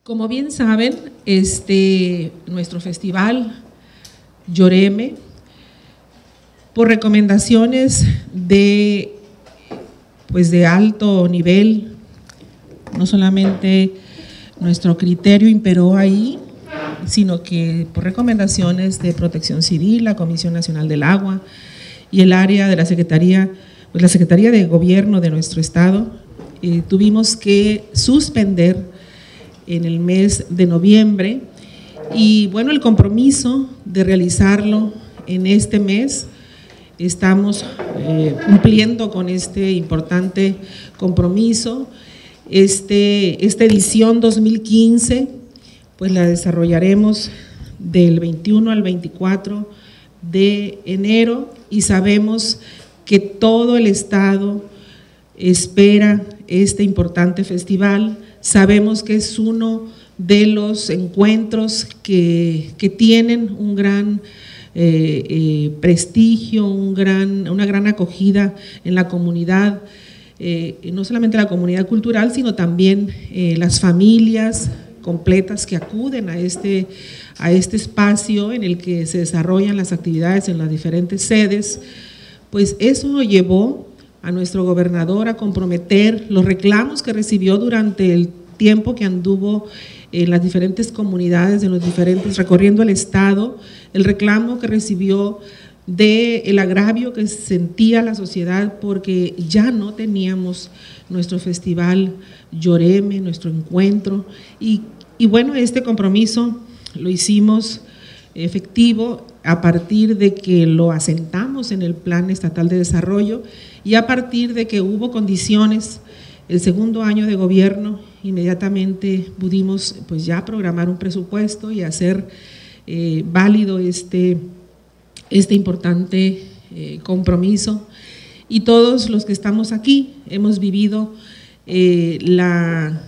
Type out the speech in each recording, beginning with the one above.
Como bien saben, nuestro festival Lloreme, por recomendaciones de alto nivel, no solamente nuestro criterio imperó ahí, sino que por recomendaciones de Protección Civil, la Comisión Nacional del Agua y el área de la Secretaría de Gobierno de nuestro estado, tuvimos que suspender en el mes de noviembre y bueno, el compromiso de realizarlo en este mes, estamos cumpliendo con este importante compromiso. Esta edición 2015 pues la desarrollaremos del 21 al 24 de enero y sabemos que todo el estado espera este importante festival. Sabemos que es uno de los encuentros que tienen un gran prestigio, una gran acogida en la comunidad, no solamente la comunidad cultural, sino también las familias completas que acuden a este espacio en el que se desarrollan las actividades en las diferentes sedes. Pues eso llevó a nuestro gobernador a comprometer los reclamos que recibió durante el tiempo que anduvo en las diferentes comunidades, recorriendo el estado, el reclamo que recibió del agravio que sentía la sociedad porque ya no teníamos nuestro festival Lloreme, nuestro encuentro, y bueno, este compromiso lo hicimos efectivo a partir de que lo asentamos en el Plan Estatal de Desarrollo y a partir de que hubo condiciones. El segundo año de gobierno, inmediatamente pudimos pues ya programar un presupuesto y hacer válido este importante compromiso. Y todos los que estamos aquí hemos vivido la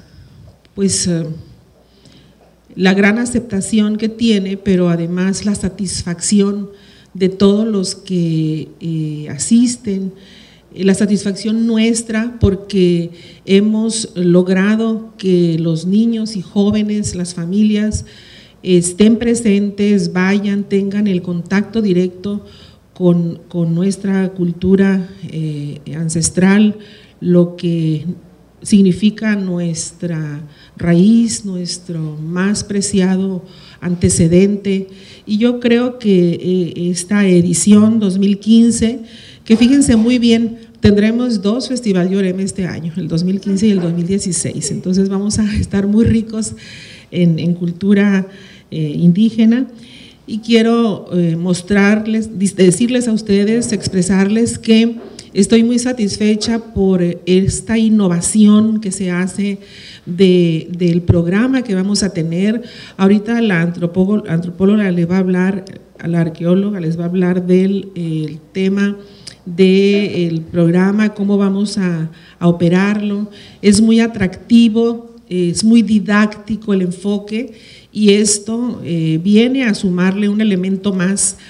gran aceptación que tiene, pero además la satisfacción de todos los que asisten, la satisfacción nuestra porque hemos logrado que los niños y jóvenes, las familias estén presentes, vayan, tengan el contacto directo con nuestra cultura ancestral, lo que significa nuestra raíz, nuestro más preciado antecedente. Y yo creo que esta edición 2015, que fíjense muy bien, tendremos dos Festival Lloreme este año, el 2015 y el 2016, entonces vamos a estar muy ricos en cultura indígena. Y quiero decirles a ustedes, expresarles que estoy muy satisfecha por esta innovación que se hace del programa que vamos a tener. Ahorita la antropóloga les va a hablar, a la arqueóloga les va a hablar del tema del programa, cómo vamos a operarlo. Es muy atractivo, es muy didáctico el enfoque y esto viene a sumarle un elemento más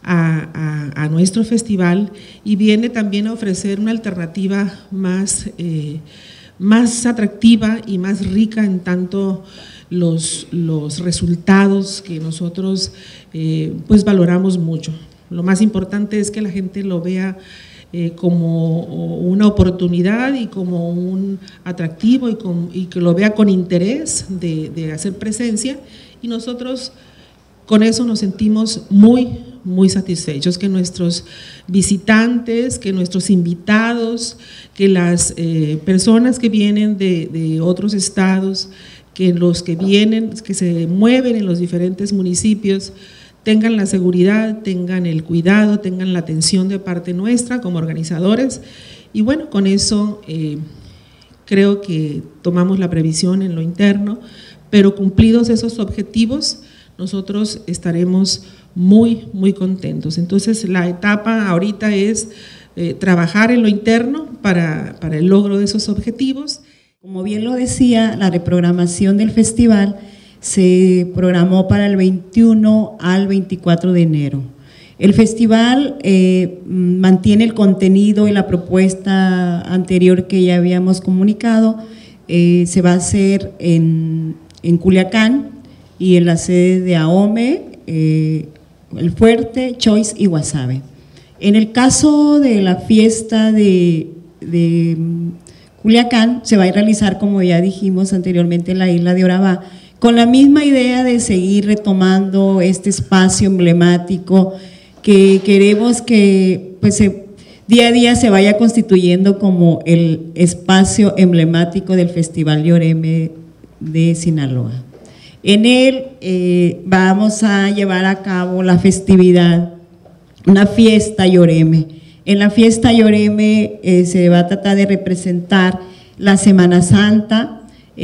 a nuestro festival y viene también a ofrecer una alternativa más atractiva y más rica en tanto los resultados que nosotros pues valoramos mucho. Lo más importante es que la gente lo vea como una oportunidad y como un atractivo y que lo vea con interés de hacer presencia, y nosotros con eso nos sentimos muy satisfechos, que nuestros visitantes, que nuestros invitados, que las personas que vienen de otros estados, que los que vienen, que se mueven en los diferentes municipios, tengan la seguridad, tengan el cuidado, tengan la atención de parte nuestra como organizadores. Y bueno, con eso creo que tomamos la previsión en lo interno, pero cumplidos esos objetivos, nosotros estaremos muy contentos. Entonces la etapa ahorita es trabajar en lo interno para el logro de esos objetivos. Como bien lo decía, la reprogramación del festival se programó para el 21 al 24 de enero. El festival mantiene el contenido y la propuesta anterior que ya habíamos comunicado. Se va a hacer en en Culiacán y en la sede de Ahome, El Fuerte, Choice y Guasave. En el caso de la fiesta de Culiacán, se va a realizar, como ya dijimos anteriormente, en la isla de Oravá, con la misma idea de seguir retomando este espacio emblemático que queremos que pues, día a día se vaya constituyendo como el espacio emblemático del Festival Lloreme de Sinaloa. En él vamos a llevar a cabo la festividad, una fiesta Lloreme. En la fiesta Lloreme se va a tratar de representar la Semana Santa,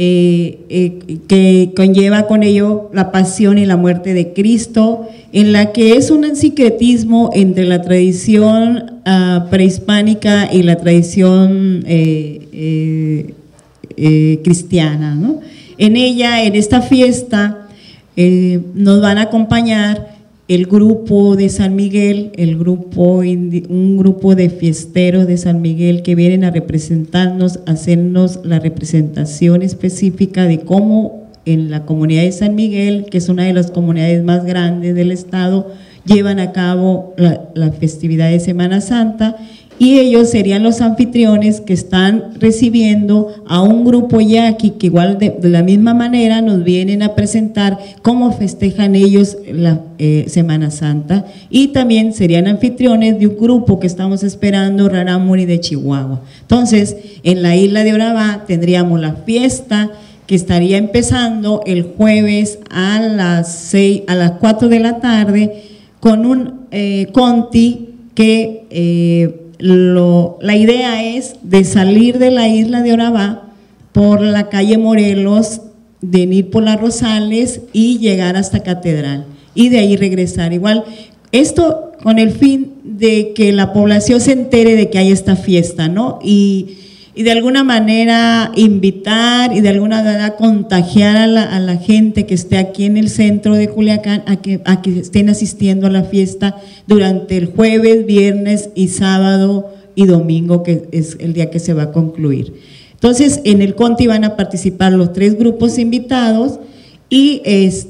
que conlleva con ello la pasión y la muerte de Cristo, en la que es un sincretismo entre la tradición prehispánica y la tradición cristiana, ¿no? En ella, en esta fiesta, nos van a acompañar el grupo de San Miguel, un grupo de fiesteros de San Miguel que vienen a representarnos, a hacernos la representación específica de cómo en la comunidad de San Miguel, que es una de las comunidades más grandes del estado, llevan a cabo la festividad de Semana Santa, y ellos serían los anfitriones que están recibiendo a un grupo yaqui que igual de la misma manera nos vienen a presentar cómo festejan ellos la Semana Santa, y también serían anfitriones de un grupo que estamos esperando, Rarámuri de Chihuahua. Entonces, en la isla de Oravá tendríamos la fiesta que estaría empezando el jueves a las 4 de la tarde con un conti que la idea es de salir de la isla de Oravá por la calle Morelos, de ir por las Rosales y llegar hasta Catedral, y de ahí regresar. Igual, esto con el fin de que la población se entere de que hay esta fiesta, ¿no? Y de alguna manera invitar y de alguna manera contagiar a la gente que esté aquí en el centro de Culiacán a que estén asistiendo a la fiesta durante el jueves, viernes y sábado y domingo, que es el día que se va a concluir. Entonces, en el Conti van a participar los 3 grupos invitados y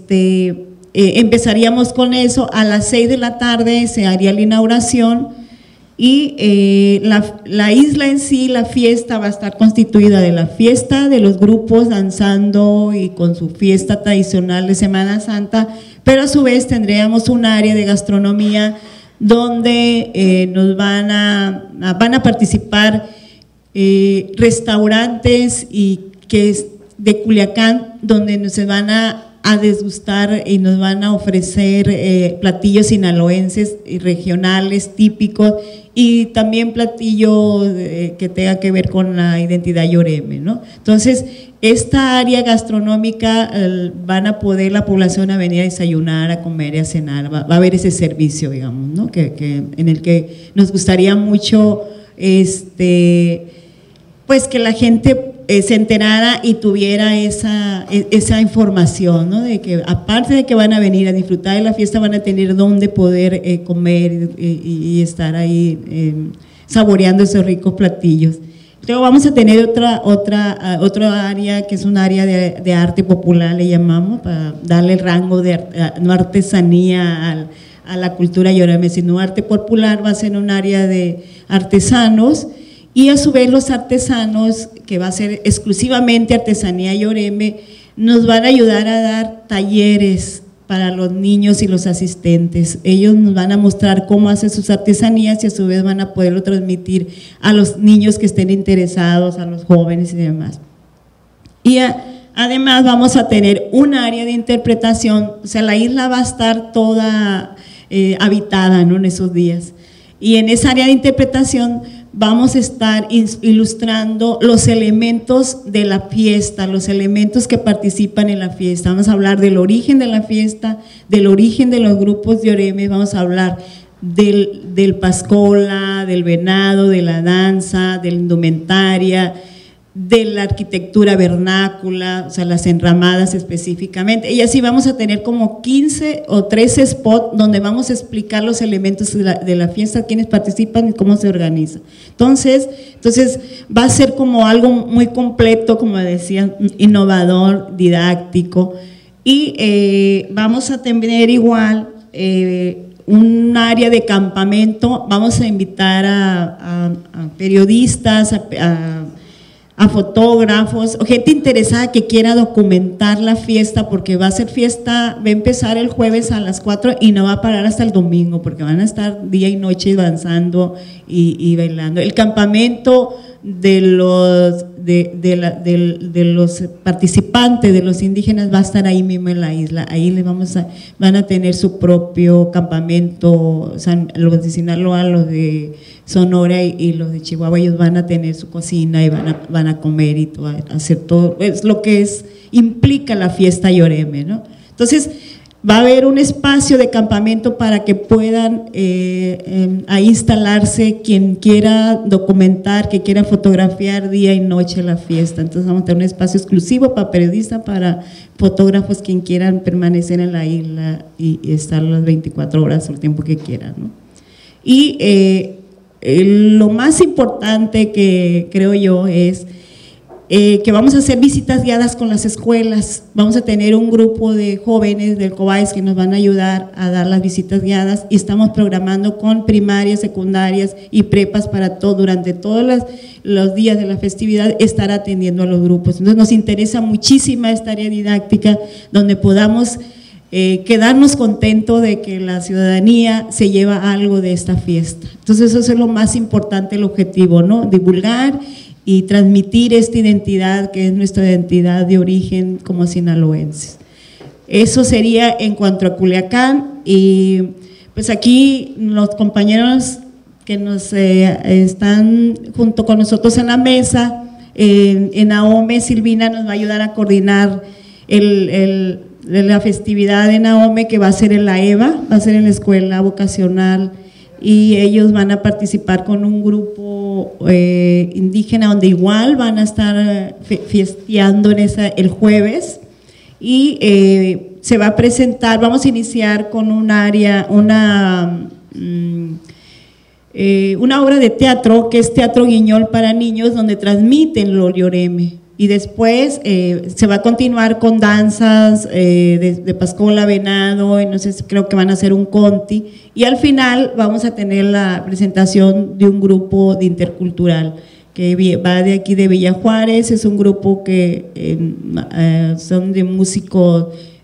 empezaríamos con eso. A las 6 de la tarde se haría la inauguración. Y la isla en sí, la fiesta va a estar constituida de la fiesta de los grupos danzando y con su fiesta tradicional de Semana Santa, pero a su vez tendríamos un área de gastronomía donde nos van a participar restaurantes y que es de Culiacán, donde se van a degustar y nos van a ofrecer platillos sinaloenses y regionales típicos, y también platillos que tenga que ver con la identidad Lloreme, ¿no? Entonces, esta área gastronómica van a poder la población a venir a desayunar, a comer y a cenar, va a haber ese servicio, digamos, ¿no? En el que nos gustaría mucho pues que la gente se enterara y tuviera esa información, ¿no? De que aparte de que van a venir a disfrutar de la fiesta, van a tener dónde poder comer y estar ahí saboreando esos ricos platillos. Luego vamos a tener otra área que es un área de arte popular, le llamamos, para darle el rango de no artesanía a la cultura Lloreme, sino arte popular. Va a ser un área de artesanos, y a su vez los artesanos, que va a ser exclusivamente artesanía Lloreme, nos van a ayudar a dar talleres para los niños y los asistentes. Ellos nos van a mostrar cómo hacen sus artesanías y a su vez van a poderlo transmitir a los niños que estén interesados, a los jóvenes y demás. Y además vamos a tener un área de interpretación, o sea, la isla va a estar toda habitada, ¿no?, en esos días. Y en esa área de interpretación vamos a estar ilustrando los elementos de la fiesta, los elementos que participan en la fiesta. Vamos a hablar del origen de la fiesta, del origen de los grupos de Lloreme, vamos a hablar del pascola, del venado, de la danza, de la indumentaria, de la arquitectura vernácula, o sea, las enramadas específicamente. Y así vamos a tener como 15 o 13 spots donde vamos a explicar los elementos de la fiesta, quiénes participan y cómo se organiza. Entonces va a ser como algo muy completo, como decía, innovador, didáctico, y vamos a tener igual un área de campamento. Vamos a invitar a periodistas, a fotógrafos o gente interesada que quiera documentar la fiesta, porque va a ser fiesta, va a empezar el jueves a las 4 y no va a parar hasta el domingo, porque van a estar día y noche danzando y bailando. El campamento de los participantes, de los indígenas, va a estar ahí mismo en la isla. Ahí van a tener su propio campamento. Los de Sinaloa, los de Sonora y los de Chihuahua, ellos van a tener su cocina y van a comer y todo, hacer todo, es lo que implica la fiesta Yoreme, ¿no? Entonces va a haber un espacio de campamento para que puedan ahí instalarse quien quiera documentar, que quiera fotografiar día y noche la fiesta. Entonces vamos a tener un espacio exclusivo para periodistas, para fotógrafos, quien quieran permanecer en la isla y estar las 24 horas o el tiempo que quieran, ¿no? Y lo más importante que creo yo es que vamos a hacer visitas guiadas con las escuelas. Vamos a tener un grupo de jóvenes del COBAES que nos van a ayudar a dar las visitas guiadas, y estamos programando con primarias, secundarias y prepas para durante todos los días de la festividad estar atendiendo a los grupos. Entonces nos interesa muchísimo esta área didáctica donde podamos quedarnos contentos de que la ciudadanía se lleva algo de esta fiesta. Entonces eso es lo más importante, el objetivo, ¿no? Divulgar y transmitir esta identidad que es nuestra identidad de origen como sinaloenses. Eso sería en cuanto a Culiacán. Y pues aquí los compañeros que nos están junto con nosotros en la mesa, en AOME, Silvina nos va a ayudar a coordinar la festividad de Naome, que va a ser en la EVA, va a ser en la escuela vocacional, y ellos van a participar con un grupo indígena donde igual van a estar fiesteando el jueves, y se va a presentar, vamos a iniciar con una obra de teatro que es Teatro Guiñol para niños, donde transmiten lo Yoreme. Y después se va a continuar con danzas de Pascola, Venado, y no sé, creo que van a hacer un conti. Y al final vamos a tener la presentación de un grupo de intercultural que va de aquí de Villa Juárez. Es un grupo que son de músicos,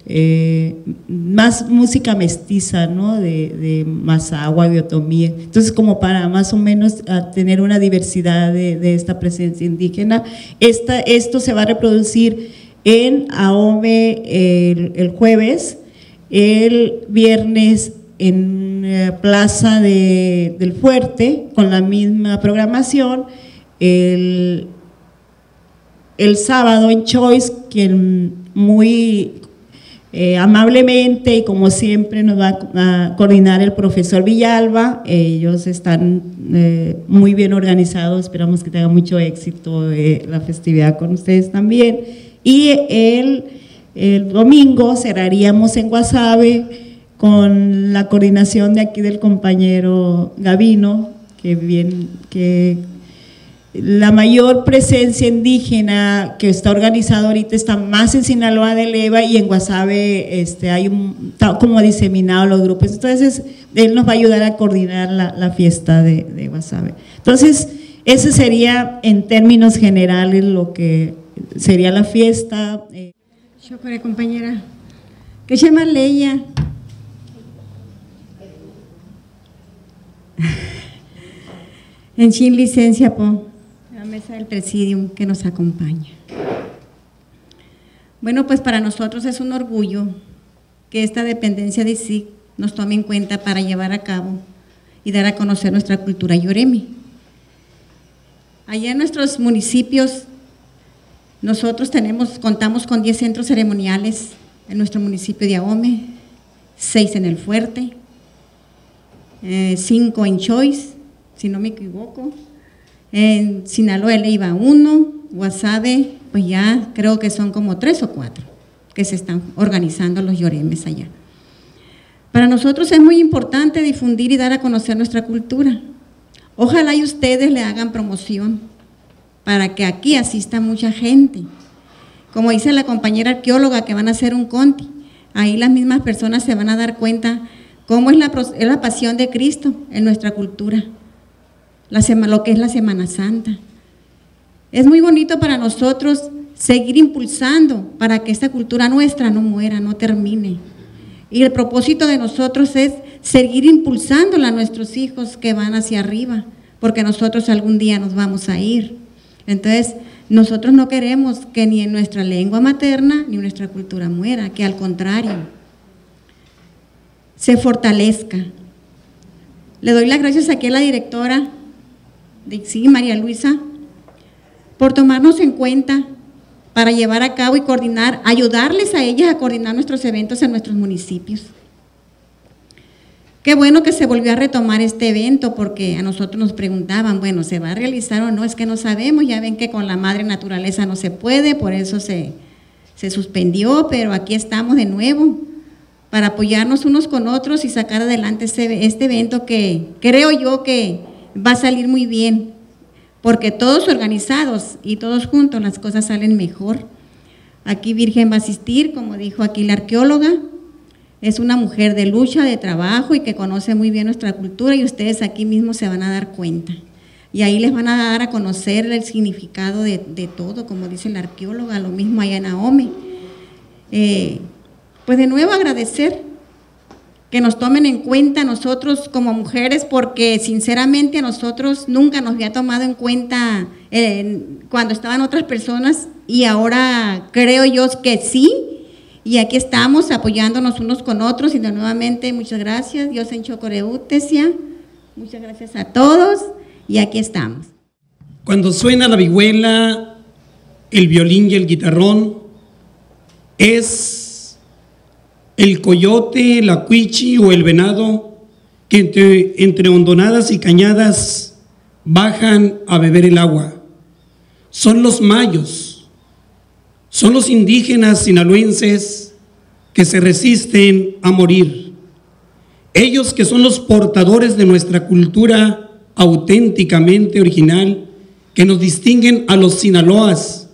más música mestiza, ¿no? De Mazahua, de Otomí. Entonces, como para más o menos tener una diversidad de esta presencia indígena. Esto se va a reproducir en AOME el jueves, el viernes en Plaza del Fuerte con la misma programación, el sábado en Choice, quien muy amablemente y como siempre nos va a coordinar el profesor Villalba. Ellos están muy bien organizados, esperamos que tenga mucho éxito la festividad con ustedes también. Y el domingo cerraríamos en Guasave con la coordinación de aquí del compañero Gavino, que la mayor presencia indígena que está organizada ahorita está más en Sinaloa de Leva, y en Guasave está como diseminado los grupos. Entonces él nos va a ayudar a coordinar la fiesta de Guasave. Entonces ese sería en términos generales lo que sería la fiesta. Shokore, compañera. ¿Qué se llama Leia? En sin licencia, la mesa del presidium que nos acompaña. Bueno, pues para nosotros es un orgullo que esta dependencia de SIC nos tome en cuenta para llevar a cabo y dar a conocer nuestra cultura Yoreme. Allá en nuestros municipios, nosotros contamos con 10 centros ceremoniales en nuestro municipio de AOME, 6 en El Fuerte, 5 en Choice, si no me equivoco, en Sinaloa de Leyva 1, Guasave, pues ya creo que son como 3 o 4 que se están organizando los lloremes allá. Para nosotros es muy importante difundir y dar a conocer nuestra cultura. Ojalá y ustedes le hagan promoción para que aquí asista mucha gente. Como dice la compañera arqueóloga que van a hacer un conti, ahí las mismas personas se van a dar cuenta cómo es la pasión de Cristo en nuestra cultura, lo que es la Semana Santa. Es muy bonito para nosotros seguir impulsando para que esta cultura nuestra no muera, no termine. Y el propósito de nosotros es seguir impulsándola a nuestros hijos que van hacia arriba, porque nosotros algún día nos vamos a ir. Entonces, nosotros no queremos que ni en nuestra lengua materna ni nuestra cultura muera, que al contrario, se fortalezca. Le doy las gracias aquí a la directora de ICSI, María Luisa, por tomarnos en cuenta para llevar a cabo y coordinar, ayudarles a ellas a coordinar nuestros eventos en nuestros municipios. Qué bueno que se volvió a retomar este evento, porque a nosotros nos preguntaban, bueno, ¿se va a realizar o no? Es que no sabemos, ya ven que con la madre naturaleza no se puede, por eso se suspendió, pero aquí estamos de nuevo para apoyarnos unos con otros y sacar adelante este evento que creo yo que va a salir muy bien, porque todos organizados y todos juntos las cosas salen mejor. Aquí Virgen va a asistir, como dijo aquí la arqueóloga, es una mujer de lucha, de trabajo y que conoce muy bien nuestra cultura, y ustedes aquí mismo se van a dar cuenta. Y ahí les van a dar a conocer el significado de todo, como dice la arqueóloga, lo mismo allá en Ahome. Pues de nuevo agradecer que nos tomen en cuenta nosotros como mujeres, porque sinceramente a nosotros nunca nos había tomado en cuenta cuando estaban otras personas, y ahora creo yo que sí, y aquí estamos apoyándonos unos con otros. Y de nuevamente muchas gracias, Dios en Chocoreutesia, muchas gracias a todos, y aquí estamos. Cuando suena la vihuela, el violín y el guitarrón, es el coyote, la cuichi o el venado que entre hondonadas y cañadas bajan a beber el agua. Son los mayos, son los indígenas sinaloenses que se resisten a morir. Ellos que son los portadores de nuestra cultura auténticamente original, que nos distinguen a los sinaloas,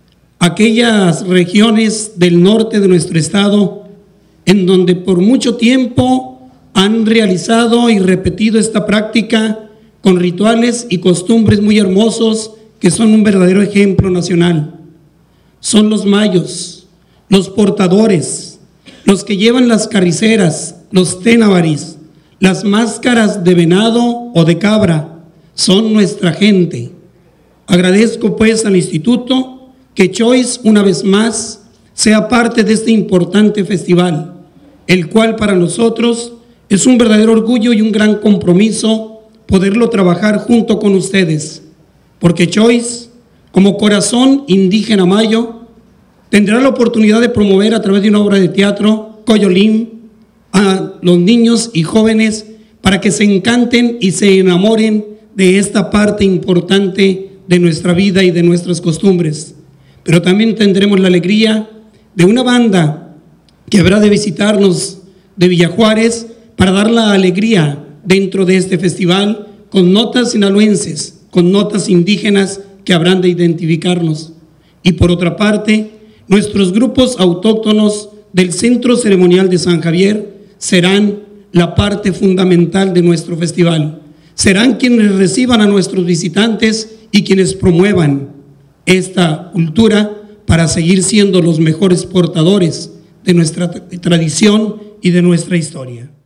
aquellas regiones del norte de nuestro estado, en donde por mucho tiempo han realizado y repetido esta práctica con rituales y costumbres muy hermosos que son un verdadero ejemplo nacional. Son los mayos, los portadores, los que llevan las carriceras, los tenabaris, las máscaras de venado o de cabra, son nuestra gente. Agradezco pues al Instituto que Choice una vez más sea parte de este importante festival, el cual para nosotros es un verdadero orgullo y un gran compromiso poderlo trabajar junto con ustedes, porque Choice, como corazón indígena mayo, tendrá la oportunidad de promover a través de una obra de teatro, Coyolín, a los niños y jóvenes para que se encanten y se enamoren de esta parte importante de nuestra vida y de nuestras costumbres. Pero también tendremos la alegría de una banda que habrá de visitarnos de Villajuárez para dar la alegría dentro de este festival con notas sinaloenses, con notas indígenas que habrán de identificarnos. Y por otra parte, nuestros grupos autóctonos del Centro Ceremonial de San Javier serán la parte fundamental de nuestro festival. Serán quienes reciban a nuestros visitantes y quienes promuevan esta cultura para seguir siendo los mejores portadores de nuestra tradición y de nuestra historia.